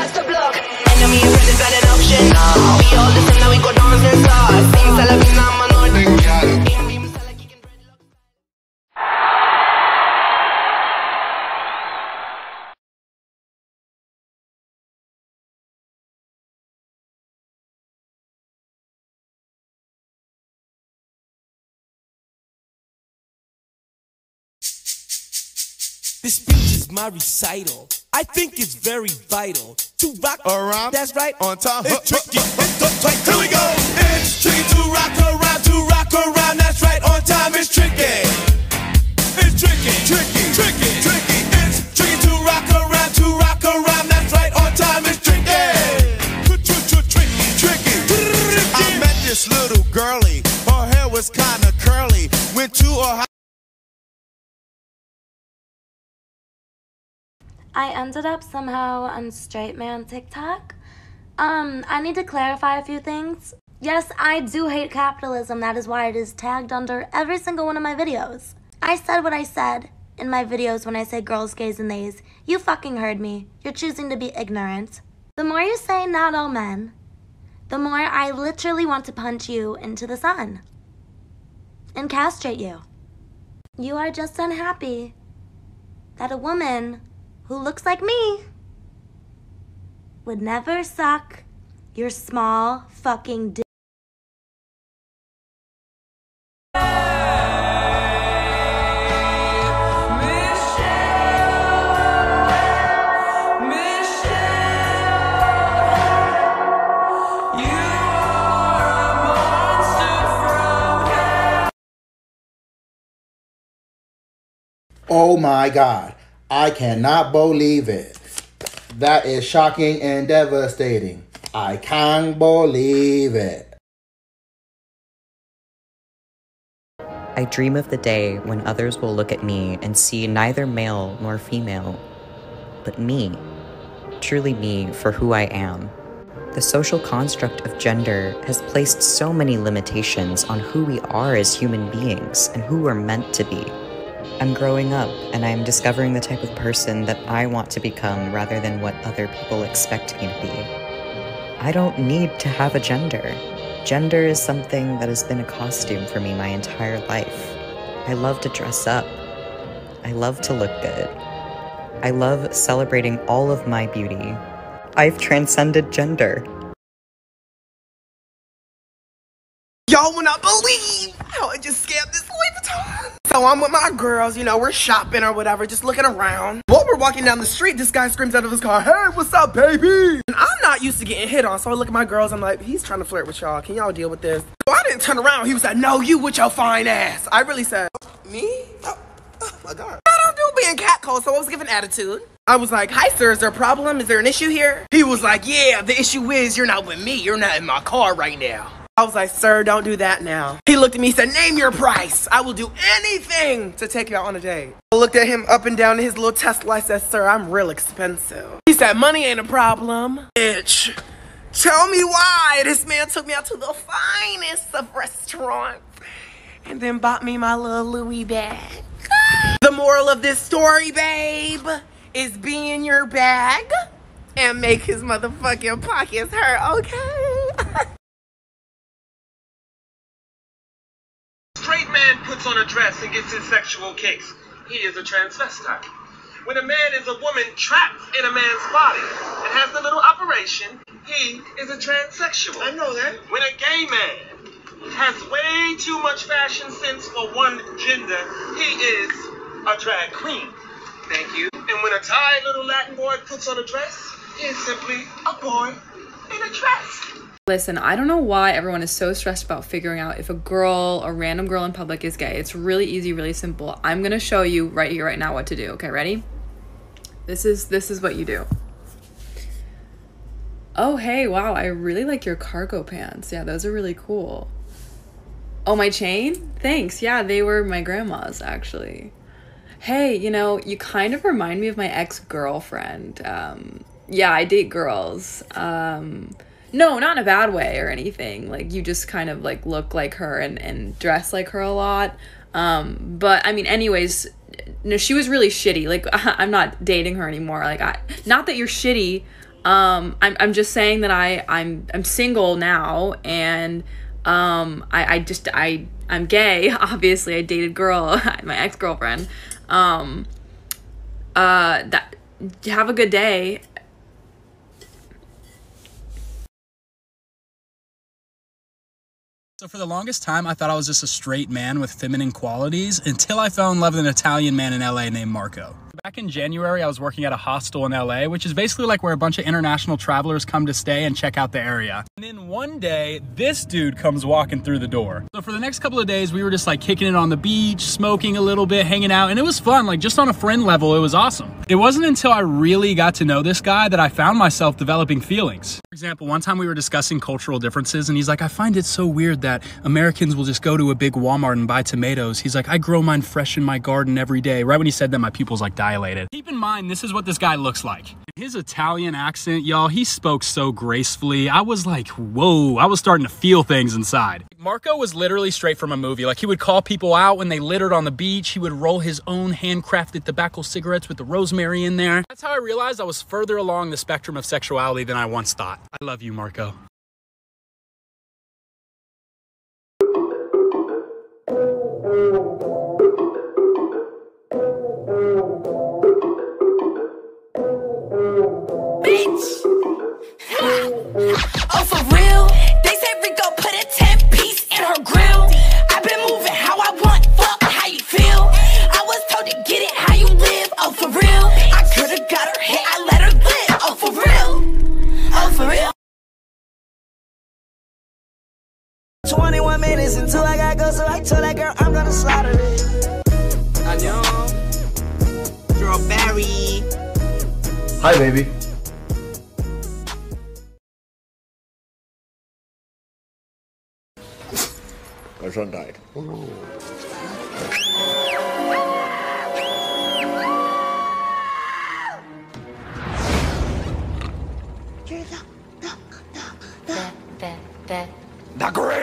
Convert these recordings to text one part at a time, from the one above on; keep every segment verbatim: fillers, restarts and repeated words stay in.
across the block. Enemy and friend is not an option. We all listen now, we go dance and start. Sing Salavina, man, or the girl. This speech is my recital. I think it's very vital to rock around. That's right, on time. It's tricky. It's uptight. Here we go. It's tricky to rock around, to rock around. That's right, on time. It's tricky. It's tricky, tricky, tricky, tricky. It's tricky to rock around, to rock around. That's right, on time. It's tricky. Tricky, tricky. I met this little girlie. Her hair was kinda curly. Went to a I ended up somehow on Straight Man TikTok. Um, I need to clarify a few things. Yes, I do hate capitalism. That is why it is tagged under every single one of my videos. I said what I said in my videos when I say girls, gays, and theys. You fucking heard me. You're choosing to be ignorant. The more you say not all men, the more I literally want to punch you into the sun and castrate you. You are just unhappy that a woman who looks like me would never suck your small fucking dick. Oh my God, I cannot believe it. That is shocking and devastating. I can't believe it. I dream of the day when others will look at me and see neither male nor female, but me, truly me for who I am. The social construct of gender has placed so many limitations on who we are as human beings and who we're meant to be. I'm growing up, and I'm discovering the type of person that I want to become rather than what other people expect me to be. I don't need to have a gender. Gender is something that has been a costume for me my entire life. I love to dress up. I love to look good. I love celebrating all of my beauty. I've transcended gender. Y'all will not believe how I just scammed this Louis Vuitton. So I'm with my girls, you know, we're shopping or whatever, just looking around. While we're walking down the street, this guy screams out of his car, "Hey, what's up, baby?" And I'm not used to getting hit on, so I look at my girls, I'm like, he's trying to flirt with y'all. Can y'all deal with this? So I didn't turn around. He was like, "No, you with your fine ass." I really said, "Me? Oh, oh my God." I don't do being catcalled, so I was giving attitude. I was like, "Hi, sir, is there a problem? Is there an issue here?" He was like, "Yeah, the issue is you're not with me. You're not in my car right now." I was like, "Sir, don't do that now." He looked at me and said, "Name your price. I will do anything to take you out on a date." I looked at him up and down in his little Tesla. I said, "Sir, I'm real expensive." He said, "Money ain't a problem." Bitch, tell me why this man took me out to the finest of restaurants and then bought me my little Louis bag. The moral of this story, babe, is be in your bag and make his motherfucking pockets hurt, okay? Straight man puts on a dress and gets his sexual kicks. He is a transvestite. When a man is a woman trapped in a man's body and has the little operation, he is a transsexual. I know that. When a gay man has way too much fashion sense for one gender, he is a drag queen. Thank you. And when a tired little Latin boy puts on a dress, he is simply a boy in a dress. Listen, I don't know why everyone is so stressed about figuring out if a girl, a random girl in public is gay. It's really easy, really simple. I'm gonna show you right here, right now what to do. Okay, ready? This is, this is what you do. Oh, hey, wow, I really like your cargo pants. Yeah, those are really cool. Oh, my chain? Thanks. Yeah, they were my grandma's, actually. Hey, you know, you kind of remind me of my ex-girlfriend. Um, yeah, I date girls. Um... No, not in a bad way or anything. Like, you just kind of, like, look like her and, and dress like her a lot. Um, but, I mean, anyways, no, she was really shitty. Like, I'm not dating her anymore. Like, I, not that you're shitty. Um, I'm, I'm just saying that I, I'm, I'm single now, and um, I, I just, I, I'm gay, obviously. I dated girl, my ex-girlfriend. Um, uh, that, have a good day. So for the longest time, I thought I was just a straight man with feminine qualities until I fell in love with an Italian man in L A named Marco. Back in January, I was working at a hostel in L A, which is basically like where a bunch of international travelers come to stay and check out the area. And then one day, this dude comes walking through the door. So for the next couple of days, we were just like kicking it on the beach, smoking a little bit, hanging out, and it was fun. Like just on a friend level, it was awesome. It wasn't until I really got to know this guy that I found myself developing feelings. For example, one time we were discussing cultural differences, and he's like, I find it so weird that Americans will just go to a big Walmart and buy tomatoes. He's like, I grow mine fresh in my garden every day. Right when he said that, my pupils like dilated. Keep in mind, this is what this guy looks like. His Italian accent, y'all, he spoke so gracefully. I was like, whoa, I was starting to feel things inside. Marco was literally straight from a movie. Like, he would call people out when they littered on the beach. He would roll his own handcrafted tobacco cigarettes with the rosemary in there. That's how I realized I was further along the spectrum of sexuality than I once thought. I love you, Marco. Oh, for real? They said Rico put a ten piece in her grill. I've been moving how I want, fuck how you feel. I was told to get it how you live. Oh, for real? I could've got her hit, I let her live. Oh, for real? Oh, for real? twenty-one minutes until I gotta go, so I told that girl I'm gonna slaughter it. I know. Strawberry. Hi, baby. My son died. Oh no. Not great.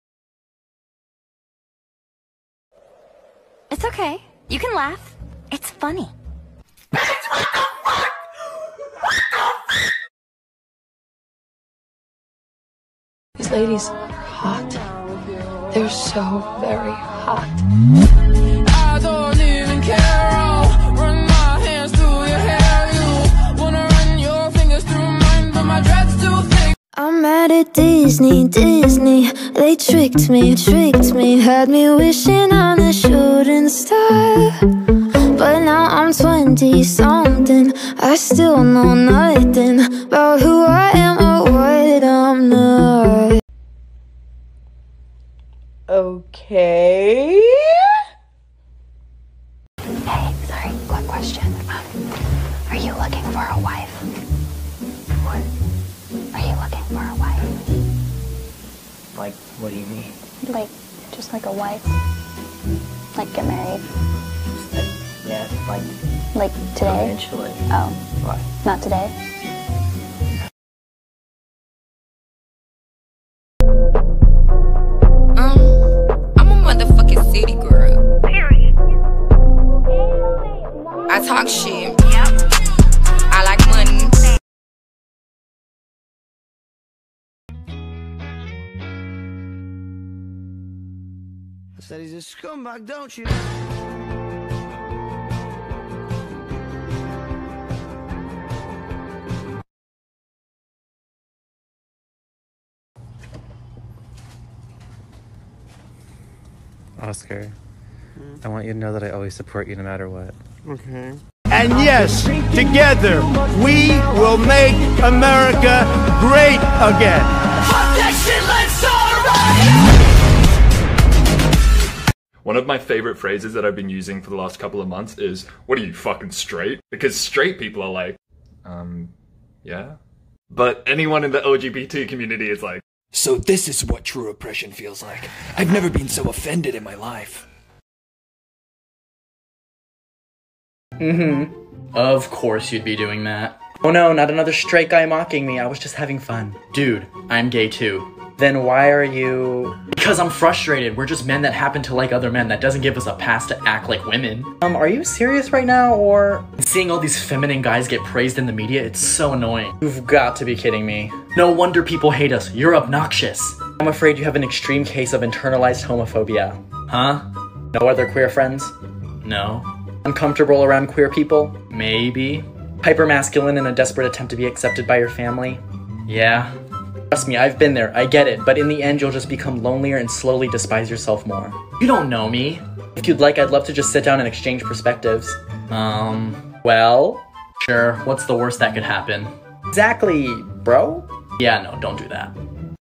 It's okay. You can laugh. It's funny. These ladies are hot. They're so very hot. I don't even care. I'll run my hands through your hair. You wanna run your fingers through mine, but my dread's too thick. I'm mad at Disney, Disney. They tricked me, tricked me. Had me wishing on a shooting star. But now I'm twenty something. I still know nothing about who I am or what I'm not. Okay. Hey, sorry, quick question. Um, are you looking for a wife? What? Are you looking for a wife? Like, what do you mean? Like, just like a wife? Like, get married? Yeah, like... Like, today? Eventually. Oh. What? Not today? Motherfucking city girl. Period. I talk shit. Yep. I like money. I said he's a scumbag, don't you? Oscar, hmm? I want you to know that I always support you no matter what. Okay. And yes, together, we will make America great again. Fuck that shit, let's all ride! One of my favorite phrases that I've been using for the last couple of months is, what are you, fucking straight? Because straight people are like, um, yeah. But anyone in the L G B T community is like, so this is what true oppression feels like. I've never been so offended in my life. Mm-hmm. Of course you'd be doing that. Oh no, not another straight guy mocking me. I was just having fun. Dude, I'm gay too. Then why are you... Because I'm frustrated. We're just men that happen to like other men. That doesn't give us a pass to act like women. Um, are you serious right now, or... Seeing all these feminine guys get praised in the media, it's so annoying. You've got to be kidding me. No wonder people hate us. You're obnoxious. I'm afraid you have an extreme case of internalized homophobia. Huh? No other queer friends? No. Uncomfortable around queer people? Maybe. Hypermasculine in a desperate attempt to be accepted by your family? Yeah. Trust me, I've been there, I get it, but in the end you'll just become lonelier and slowly despise yourself more. You don't know me. If you'd like, I'd love to just sit down and exchange perspectives. Um, well, sure, what's the worst that could happen? Exactly, bro? Yeah, no, don't do that.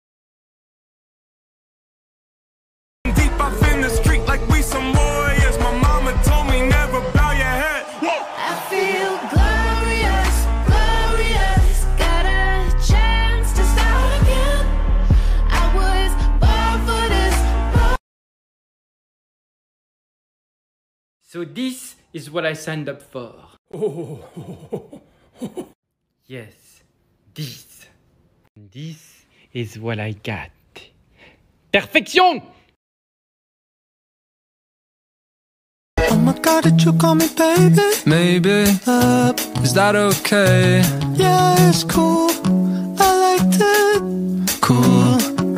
Deep up in the street like we some warriors. My mama told me never bow your head. I feel glorious, glorious. Got a chance to start again. I was born for this. So this is what I signed up for. Oh. Yes, this. This is what I got. Perfection! Oh my god, did you call me baby? Maybe. Uh, Is that okay? yeah, it's cool. I liked it. Cool.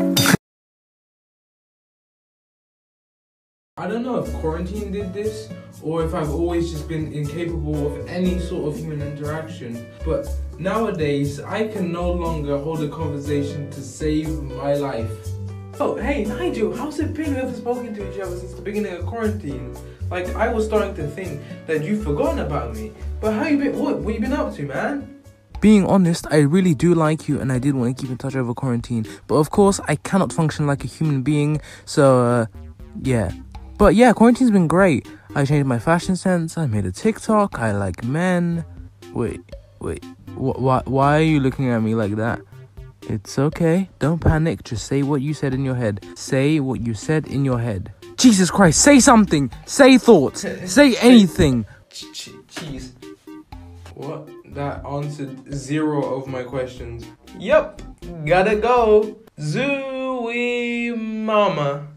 I don't know if quarantine did this or if I've always just been incapable of any sort of human interaction, but nowadays I can no longer hold a conversation to save my life. Oh, hey Nigel, how's it been? We haven't spoken to each other since the beginning of quarantine. Like, I was starting to think that you've forgotten about me. But how you been? What? What you been up to, man? Being honest, I really do like you and I did want to keep in touch over quarantine. But of course, I cannot function like a human being, so, uh, yeah. But yeah, quarantine's been great. I changed my fashion sense, I made a TikTok, I like men. Wait, wait, wh why, why are you looking at me like that? It's okay, don't panic, just say what you said in your head. Say what you said in your head. Jesus Christ, say something! Say thoughts! Say anything! Cheese. What? That answered zero of my questions. Yep, gotta go. Zooey mama.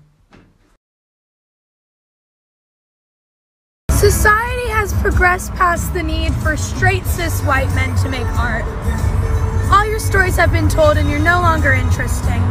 Society has progressed past the need for straight cis white men to make art. All your stories have been told and you're no longer interesting.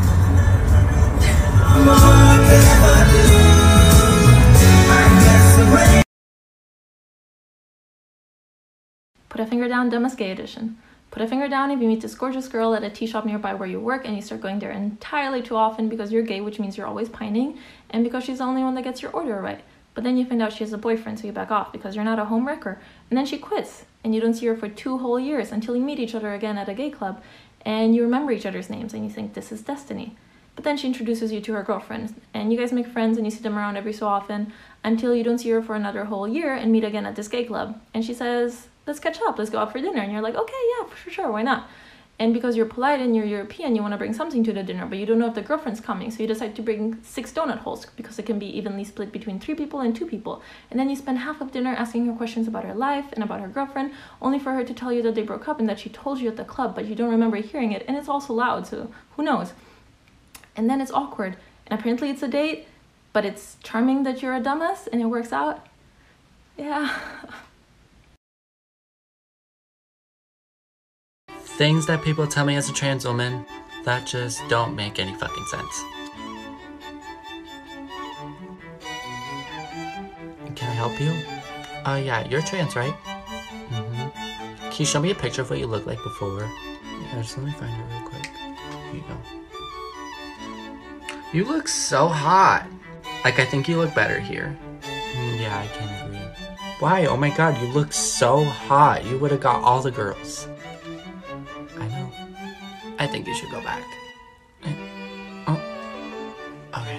Put a finger down, Dumbest Gay Edition. Put a finger down if you meet this gorgeous girl at a tea shop nearby where you work and you start going there entirely too often because you're gay, which means you're always pining, and because she's the only one that gets your order right. But then you find out she has a boyfriend, so you back off because you're not a homewrecker. And then she quits, and you don't see her for two whole years until you meet each other again at a gay club, and you remember each other's names, and you think this is destiny. But then she introduces you to her girlfriend, and you guys make friends, and you see them around every so often until you don't see her for another whole year and meet again at this gay club. And she says, let's catch up, let's go out for dinner. And you're like, okay, yeah, for sure, why not? And because you're polite and you're European, you want to bring something to the dinner, but you don't know if the girlfriend's coming, so you decide to bring six donut holes because it can be evenly split between three people and two people. And then you spend half of dinner asking her questions about her life and about her girlfriend, only for her to tell you that they broke up and that she told you at the club, but you don't remember hearing it, and it's also loud, so who knows? And then it's awkward, and apparently it's a date, but it's charming that you're a dumbass and it works out. Yeah. Things that people tell me as a trans woman that just don't make any fucking sense. Can I help you? Oh uh, yeah, you're trans, right? Mm-hmm. Can you show me a picture of what you looked like before? Yeah, just let me find it real quick. Here you go. You look so hot. Like, I think you look better here. Mm, yeah, I can agree. Why? Oh my god, you look so hot. You would have got all the girls. I think you should go back. Oh. Okay.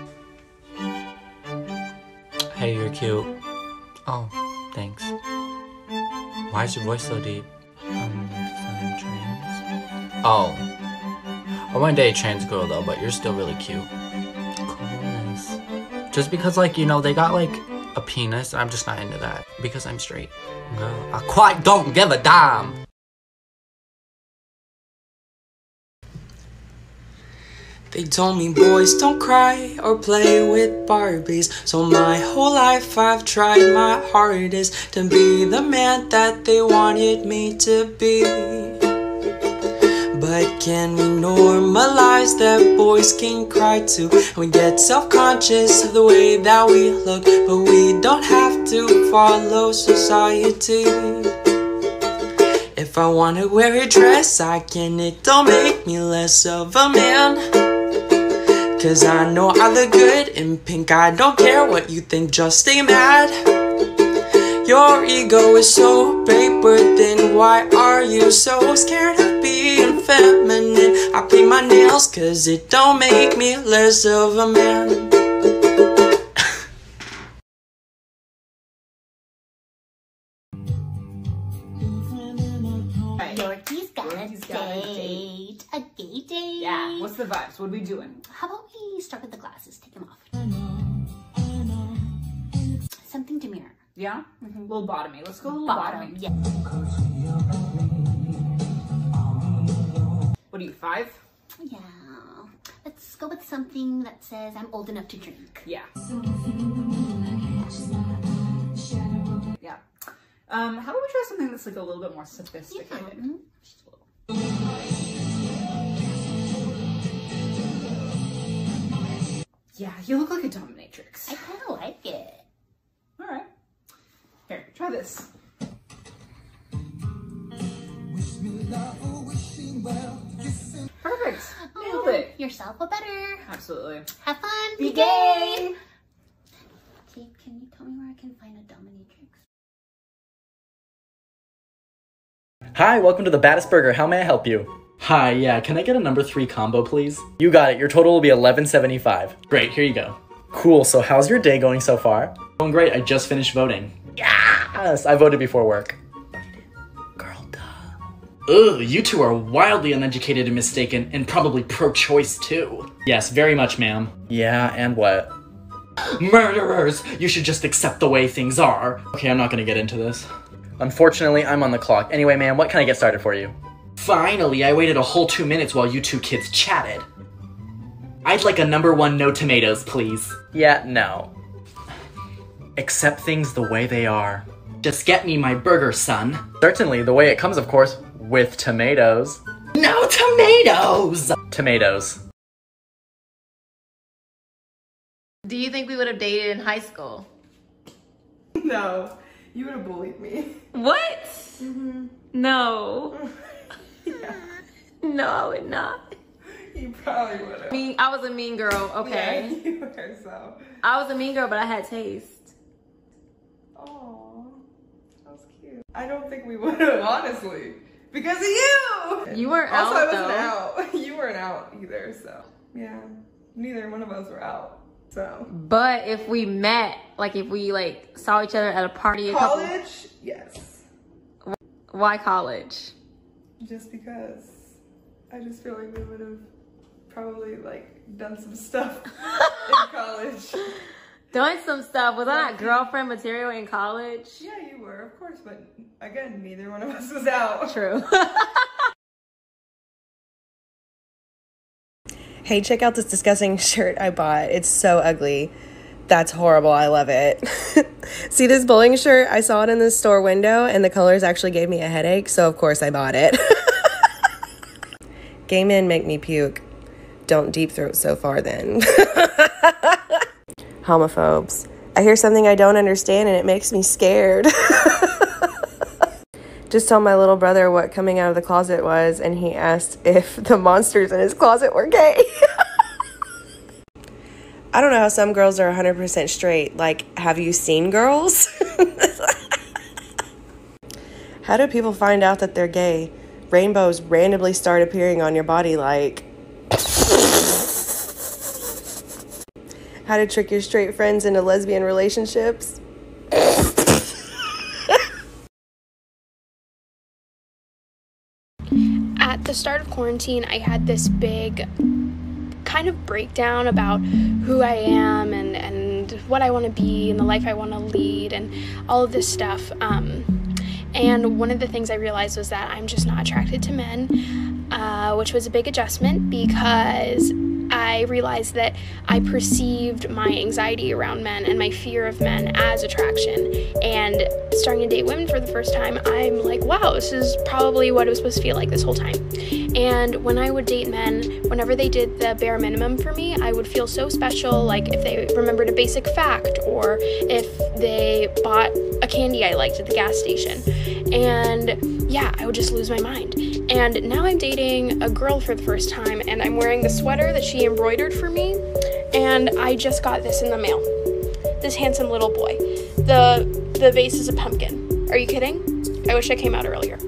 Hey, you're cute. Oh, thanks. Why is your voice so deep? Um, I'm trans. Oh. I want to date a trans girl though, but you're still really cute. Cool, nice. Just because, like, you know, they got like a penis, I'm just not into that. Because I'm straight. Girl, I quite don't give a damn. They told me boys don't cry or play with Barbies. So my whole life I've tried my hardest to be the man that they wanted me to be. But can we normalize that boys can cry too? And we get self-conscious of the way that we look, but we don't have to follow society. If I wanna wear a dress, I can. It don't make me less of a man. Cause I know I look good in pink. I don't care what you think, just stay mad. Your ego is so big, but then why are you so scared of being feminine? I paint my nails cause it don't make me less of a man. Yorkie's got a date. A gay date. Yeah, what's the vibes? What are we doing? How about we start with the glasses? Take them off. Something to mirror. Yeah? Mm-hmm. Little bottomy. Let's go a little Bottom. bottomy. Yeah. What are you, five? Yeah. Let's go with something that says I'm old enough to drink. Yeah. Yeah. Um, how about we try something that's like a little bit more sophisticated? Yeah. Just a little. Yeah, you look like a dominatrix. I kind of like it. All right. Here, try this. Perfect. Nailed it. Yourself a better. Absolutely. Have fun. Be gay. Kate, can you tell me where I can find a dominatrix? Hi, welcome to the Baddest Burger. How may I help you? Hi, yeah, can I get a number three combo, please? You got it. Your total will be eleven seventy-five. Great, here you go. Cool, so how's your day going so far? Going great, I just finished voting. Yes, I voted before work. Girl, duh. Ugh, you two are wildly uneducated and mistaken, and probably pro-choice too. Yes, very much, ma'am. Yeah, and what? Murderers! You should just accept the way things are. Okay, I'm not gonna get into this. Unfortunately, I'm on the clock. Anyway, ma'am, what can I get started for you? Finally, I waited a whole two minutes while you two kids chatted. I'd like a number one no tomatoes, please. Yeah, no. Accept things the way they are. Just get me my burger, son. Certainly, the way it comes, of course, with tomatoes. No tomatoes! Tomatoes. Do you think we would have dated in high school? No, you would have bullied me. What? Mm-hmm. No. Yeah. No, I would not. You probably would have. Mean, I was a mean girl, okay? Yeah, you were, so. I was a mean girl, but I had taste. Oh, that was cute. I don't think we would have, honestly. Because of you! You weren't also, out, I wasn't though. out. You weren't out either, so. Yeah, neither one of us were out, so. But if we met, like if we like saw each other at a party, a College? couple, Yes. Why college? Just because I just feel like we would have probably like done some stuff in college. Done some stuff. Was I not girlfriend material in college? Yeah, you were, of course, but again, neither one of us was out. True. Hey, check out this disgusting shirt I bought. It's so ugly. That's horrible. I love it. See this bowling shirt? I saw it in the store window and the colors actually gave me a headache, so of course I bought it. Gay men make me puke. Don't deep throat so far then. Homophobes. I hear something I don't understand and it makes me scared. Just told my little brother what coming out of the closet was, and he asked if the monsters in his closet were gay. I don't know how some girls are one hundred percent straight. Like, have you seen girls? How do people find out that they're gay? Rainbows randomly start appearing on your body like... How to trick your straight friends into lesbian relationships? At the start of quarantine, I had this big kind of breakdown about who I am and, and what I want to be and the life I want to lead and all of this stuff. Um, and one of the things I realized was that I'm just not attracted to men, uh, which was a big adjustment because I realized that I perceived my anxiety around men and my fear of men as attraction. And starting to date women for the first time, I'm like, wow, this is probably what it was supposed to feel like this whole time. And when I would date men, whenever they did the bare minimum for me, I would feel so special, like if they remembered a basic fact or if they bought a candy I liked at the gas station. And yeah, I would just lose my mind. And now I'm dating a girl for the first time, and I'm wearing the sweater that she embroidered for me, and I just got this in the mail. This handsome little boy. The the vase is a pumpkin. Are you kidding? I wish I came out earlier.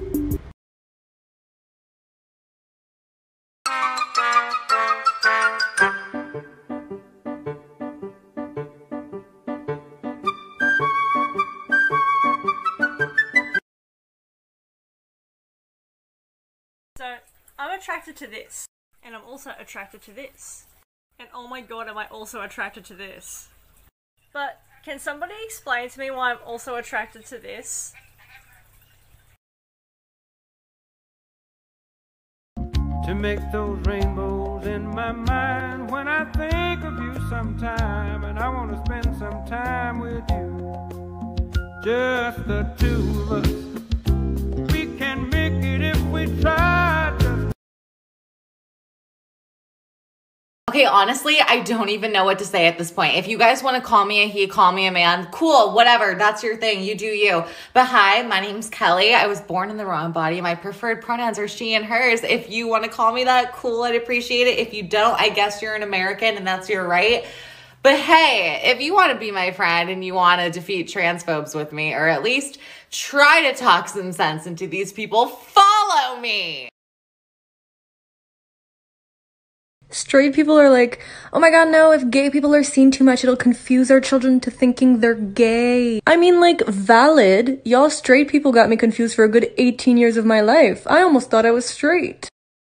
So, I'm attracted to this, and I'm also attracted to this. And oh my god, am I also attracted to this. But, can somebody explain to me why I'm also attracted to this? To make those rainbows in my mind when I think of you sometime, and I want to spend some time with you, just the two of us. We can make it if we try. Just Okay, honestly, I don't even know what to say at this point. If you guys want to call me a he, call me a man, cool, whatever, that's your thing, you do you. But hi, my name's Kelly. I was born in the wrong body. My preferred pronouns are she and hers. If you want to call me that, cool, I'd appreciate it. If you don't, I guess you're an American and that's your right. But hey, if you want to be my friend and you want to defeat transphobes with me, or at least try to talk some sense into these people, follow me. Straight people are like, oh my god, no, if gay people are seen too much, it'll confuse our children to thinking they're gay. I mean, like, valid. Y'all straight people got me confused for a good eighteen years of my life. I almost thought I was straight.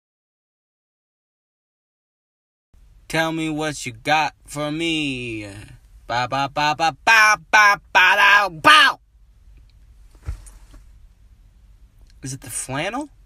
Tell me what you got for me. Ba ba ba ba ba ba ba da bow. Is it the flannel?